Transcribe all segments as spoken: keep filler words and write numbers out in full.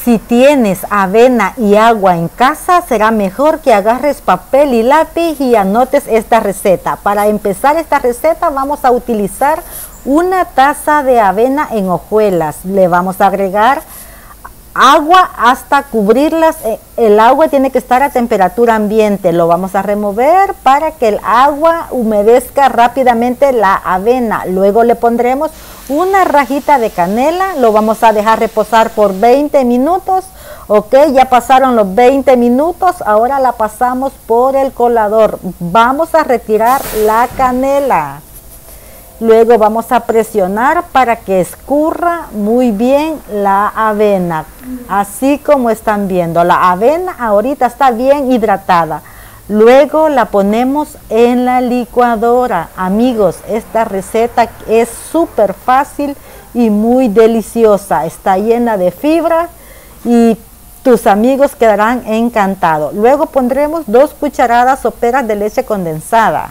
Si tienes avena y agua en casa, será mejor que agarres papel y lápiz y anotes esta receta. Para empezar esta receta vamos a utilizar una taza de avena en hojuelas. Le vamos a agregar agua hasta cubrirlas. El agua tiene que estar a temperatura ambiente. Lo vamos a remover para que el agua humedezca rápidamente la avena. Luego le pondremos una rajita de canela. Lo vamos a dejar reposar por veinte minutos. Ok, ya pasaron los veinte minutos. Ahora la pasamos por el colador. Vamos a retirar la canela. Luego vamos a presionar para que escurra muy bien la avena, así como están viendo. La avena ahorita está bien hidratada. Luego la ponemos en la licuadora. Amigos, esta receta es súper fácil y muy deliciosa. Está llena de fibra y tus amigos quedarán encantados. Luego pondremos dos cucharadas soperas de leche condensada.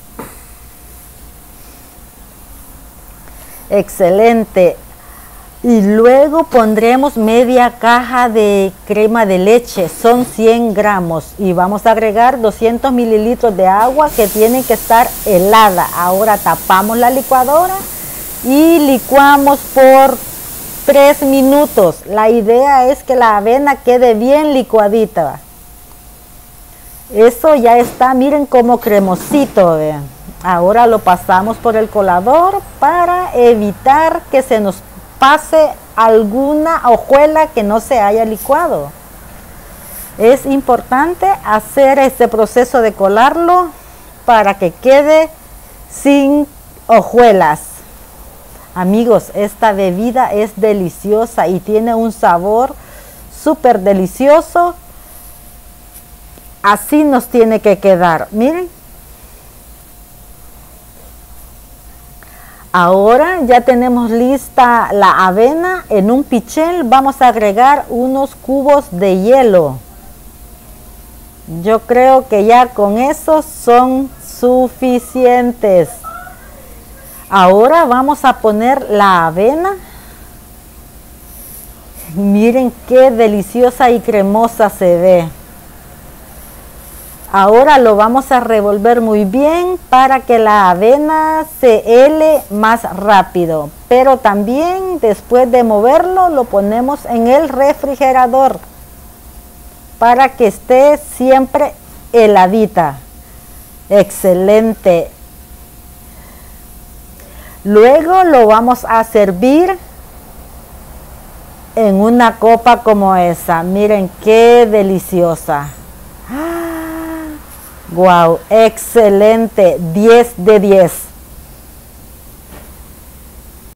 Excelente. Y luego pondremos media caja de crema de leche, son cien gramos, y vamos a agregar doscientos mililitros de agua que tiene que estar helada. Ahora tapamos la licuadora y licuamos por tres minutos. La idea es que la avena quede bien licuadita. Eso ya está, miren cómo cremosito, vean. Ahora lo pasamos por el colador para evitar que se nos pase alguna hojuela que no se haya licuado. Es importante hacer este proceso de colarlo para que quede sin hojuelas. Amigos, esta bebida es deliciosa y tiene un sabor súper delicioso. Así nos tiene que quedar, miren. Ahora ya tenemos lista la avena. En un pichel vamos a agregar unos cubos de hielo. Yo creo que ya con eso son suficientes. Ahora vamos a poner la avena. Miren qué deliciosa y cremosa se ve. Ahora lo vamos a revolver muy bien para que la avena se hele más rápido. Pero también después de moverlo lo ponemos en el refrigerador para que esté siempre heladita. Excelente. Luego lo vamos a servir en una copa como esa. Miren qué deliciosa. Wow, excelente, diez de diez.